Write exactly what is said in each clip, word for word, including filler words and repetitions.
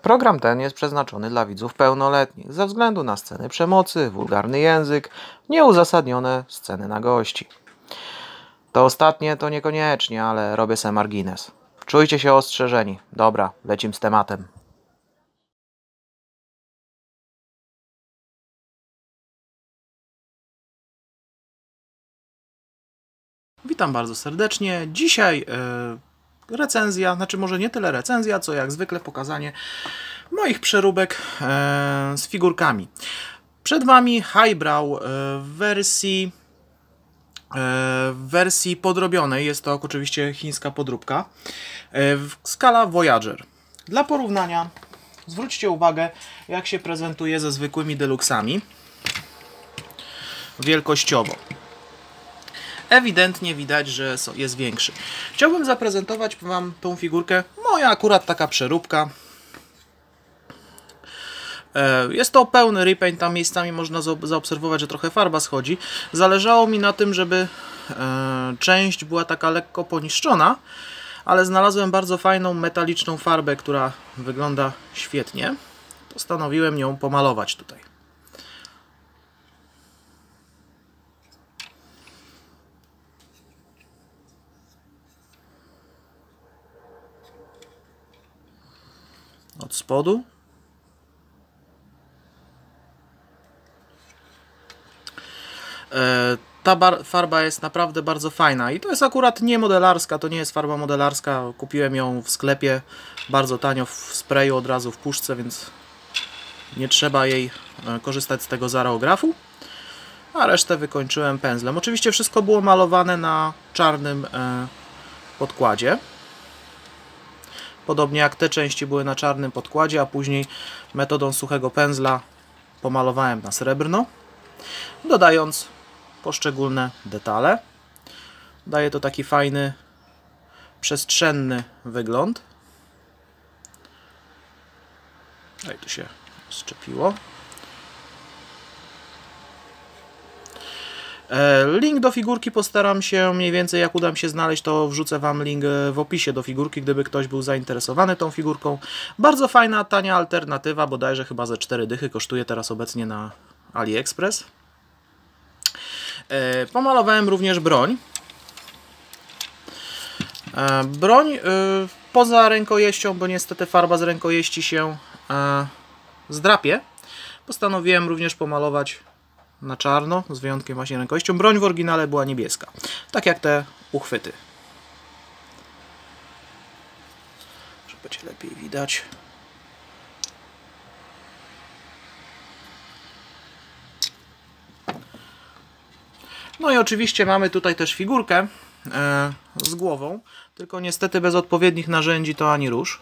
Program ten jest przeznaczony dla widzów pełnoletnich ze względu na sceny przemocy, wulgarny język, nieuzasadnione sceny nagości. To ostatnie to niekoniecznie, ale robię se margines. Czujcie się ostrzeżeni. Dobra, lecim z tematem. Witam bardzo serdecznie. Dzisiaj yy, recenzja, znaczy może nie tyle recenzja, co jak zwykle pokazanie moich przeróbek yy, z figurkami. Przed Wami Highbrow yy, w wersji yy, w wersji podrobionej. Jest to oczywiście chińska podróbka. Yy, skala Voyager. Dla porównania zwróćcie uwagę, jak się prezentuje ze zwykłymi deluxami wielkościowo. Ewidentnie widać, że jest większy. Chciałbym zaprezentować Wam tą figurkę. Moja akurat taka przeróbka. Jest to pełny repaint, tam miejscami można zaobserwować, że trochę farba schodzi. Zależało mi na tym, żeby część była taka lekko poniszczona, ale znalazłem bardzo fajną metaliczną farbę, która wygląda świetnie. Postanowiłem ją pomalować tutaj. Od spodu. Ta farba jest naprawdę bardzo fajna i to jest akurat nie modelarska, to nie jest farba modelarska. Kupiłem ją w sklepie bardzo tanio w sprayu, od razu w puszce, więc nie trzeba jej korzystać z tego zareografu. A resztę wykończyłem pędzlem. Oczywiście wszystko było malowane na czarnym podkładzie. Podobnie jak te części były na czarnym podkładzie, a później metodą suchego pędzla pomalowałem na srebrno, dodając poszczególne detale. Daje to taki fajny, przestrzenny wygląd. Tutaj tu się zczepiło. Link do figurki postaram się mniej więcej, jak uda mi się znaleźć, to wrzucę Wam link w opisie do figurki, gdyby ktoś był zainteresowany tą figurką. Bardzo fajna, tania alternatywa, bodajże chyba ze cztery dychy kosztuje teraz obecnie na AliExpress. Pomalowałem również broń. Broń poza rękojeścią, bo niestety farba z rękojeści się zdrapie. Postanowiłem również pomalować na czarno, z wyjątkiem właśnie rękojeścią. Broń w oryginale była niebieska, tak jak te uchwyty. Żeby będzie lepiej widać. No i oczywiście mamy tutaj też figurkę e, z głową, tylko niestety bez odpowiednich narzędzi to ani rusz.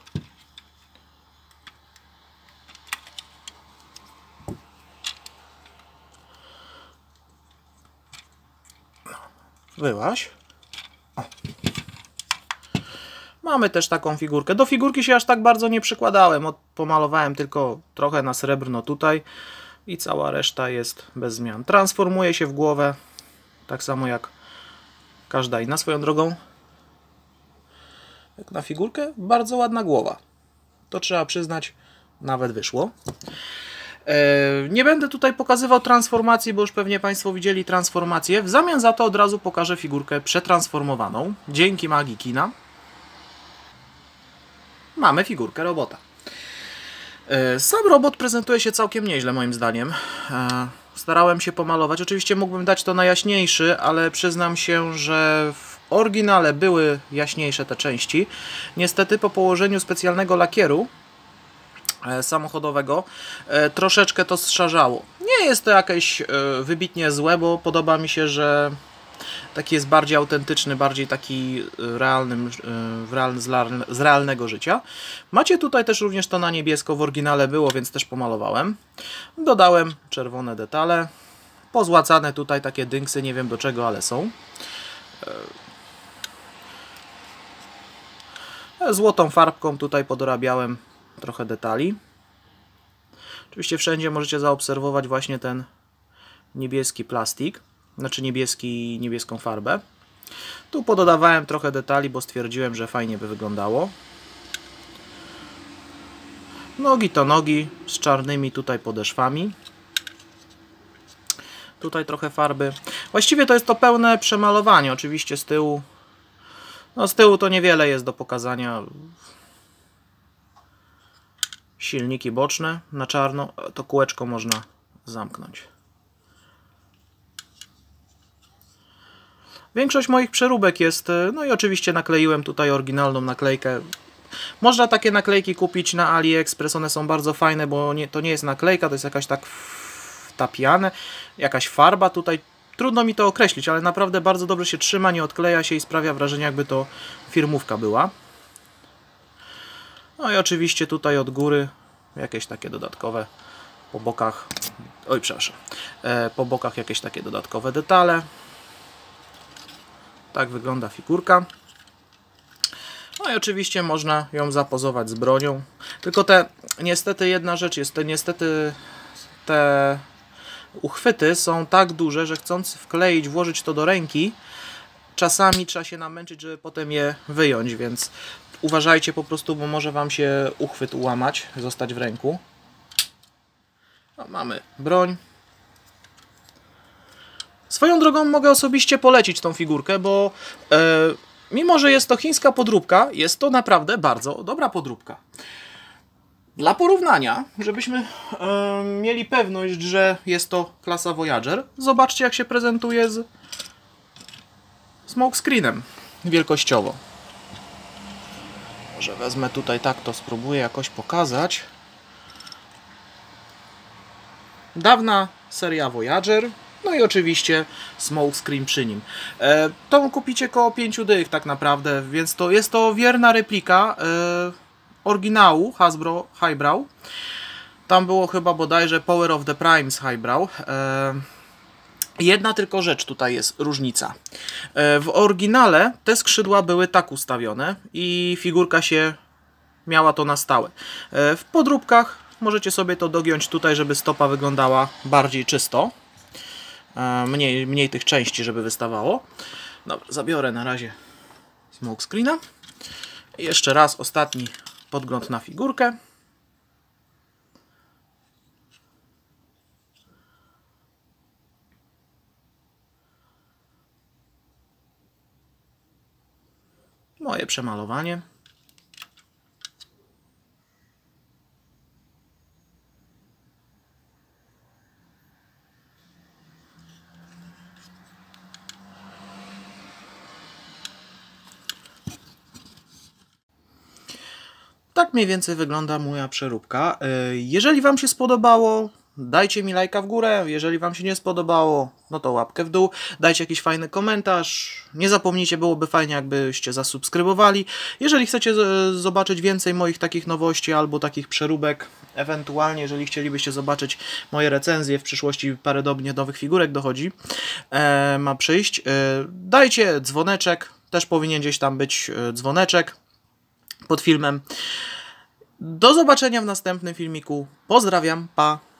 Wyłaś. O. Mamy też taką figurkę. Do figurki się aż tak bardzo nie przykładałem. Pomalowałem tylko trochę na srebrno tutaj i cała reszta jest bez zmian. Transformuje się w głowę, tak samo jak każda inna. Swoją drogą, jak na figurkę, bardzo ładna głowa. To trzeba przyznać, nawet wyszło. Nie będę tutaj pokazywał transformacji, bo już pewnie Państwo widzieli transformację. W zamian za to od razu pokażę figurkę przetransformowaną. Dzięki magii kina mamy figurkę robota. Sam robot prezentuje się całkiem nieźle moim zdaniem. Starałem się pomalować. Oczywiście mógłbym dać to na jaśniejszy, ale przyznam się, że w oryginale były jaśniejsze te części. Niestety po położeniu specjalnego lakieru samochodowego troszeczkę to zszarzało. Nie jest to jakieś wybitnie złe, bo podoba mi się, że taki jest bardziej autentyczny, bardziej taki realny, realny z realnego życia. Macie tutaj też również to na niebiesko, w oryginale było, więc też pomalowałem. Dodałem czerwone detale, pozłacane tutaj takie dynksy, nie wiem do czego, ale są. Złotą farbką tutaj podorabiałem trochę detali. Oczywiście wszędzie możecie zaobserwować właśnie ten niebieski plastik, znaczy niebieski, niebieską farbę. Tu pododawałem trochę detali, bo stwierdziłem, że fajnie by wyglądało. Nogi to nogi z czarnymi tutaj podeszwami. Tutaj trochę farby. Właściwie to jest to pełne przemalowanie. Oczywiście z tyłu. No z tyłu to niewiele jest do pokazania. Silniki boczne na czarno. To kółeczko można zamknąć. Większość moich przeróbek jest, no i oczywiście nakleiłem tutaj oryginalną naklejkę. Można takie naklejki kupić na AliExpress, one są bardzo fajne, bo nie, to nie jest naklejka, to jest jakaś tak wtapiane, jakaś farba tutaj. Trudno mi to określić, ale naprawdę bardzo dobrze się trzyma, nie odkleja się i sprawia wrażenie, jakby to firmówka była. No i oczywiście tutaj od góry jakieś takie dodatkowe po bokach, oj przepraszam, e, po bokach jakieś takie dodatkowe detale. Tak wygląda figurka. No i oczywiście można ją zapozować z bronią. Tylko te, niestety jedna rzecz jest, te, niestety te uchwyty są tak duże, że chcąc wkleić, włożyć to do ręki, czasami trzeba się namęczyć, żeby potem je wyjąć, więc uważajcie po prostu, bo może Wam się uchwyt ułamać, zostać w ręku. No, mamy broń. Swoją drogą mogę osobiście polecić tą figurkę, bo e, mimo, że jest to chińska podróbka, jest to naprawdę bardzo dobra podróbka. Dla porównania, żebyśmy e, mieli pewność, że jest to klasa Voyager, zobaczcie, jak się prezentuje z smokescreenem wielkościowo. Może wezmę tutaj tak, to spróbuję jakoś pokazać. Dawna seria Voyager. No i oczywiście smokescreen przy nim. E, tą kupicie koło pięciu dych tak naprawdę, więc to jest to wierna replika e, oryginału Hasbro Highbrow. Tam było chyba bodajże Power of the Primes Highbrow. E, jedna tylko rzecz tutaj jest różnica. E, w oryginale te skrzydła były tak ustawione i figurka się miała to na stałe. E, w podróbkach możecie sobie to dogiąć tutaj, żeby stopa wyglądała bardziej czysto. Mniej, mniej tych części, żeby wystawało. Dobra, zabiorę na razie smokescreena. I jeszcze raz ostatni podgląd na figurkę. Moje przemalowanie. Tak mniej więcej wygląda moja przeróbka. Jeżeli Wam się spodobało, dajcie mi lajka w górę. Jeżeli Wam się nie spodobało, no to łapkę w dół. Dajcie jakiś fajny komentarz. Nie zapomnijcie, byłoby fajnie, jakbyście zasubskrybowali. Jeżeli chcecie zobaczyć więcej moich takich nowości albo takich przeróbek, ewentualnie jeżeli chcielibyście zobaczyć moje recenzje, w przyszłości parę dobnie nowych figurek dochodzi, e, ma przyjść. E, dajcie dzwoneczek, też powinien gdzieś tam być dzwoneczek pod filmem. Do zobaczenia w następnym filmiku. Pozdrawiam, pa!